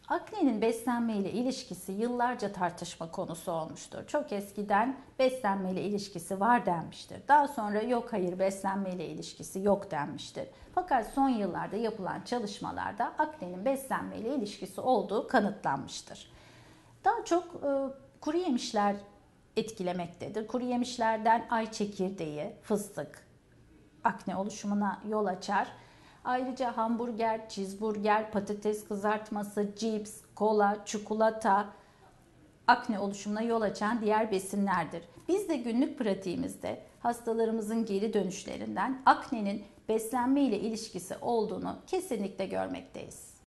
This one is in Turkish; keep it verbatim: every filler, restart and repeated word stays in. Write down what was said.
Aknenin beslenme ile ilişkisi yıllarca tartışma konusu olmuştur. Çok eskiden beslenme ile ilişkisi var denmiştir. Daha sonra yok hayır beslenme ile ilişkisi yok denmiştir. Fakat son yıllarda yapılan çalışmalarda aknenin beslenme ile ilişkisi olduğu kanıtlanmıştır. Daha çok e, kuru yemişler etkilemektedir. Kuru yemişlerden ay çekirdeği, fıstık akne oluşumuna yol açar. Ayrıca hamburger, cheeseburger, patates kızartması, cips, kola, çikolata akne oluşumuna yol açan diğer besinlerdir. Biz de günlük pratiğimizde hastalarımızın geri dönüşlerinden aknenin beslenme ile ilişkisi olduğunu kesinlikle görmekteyiz.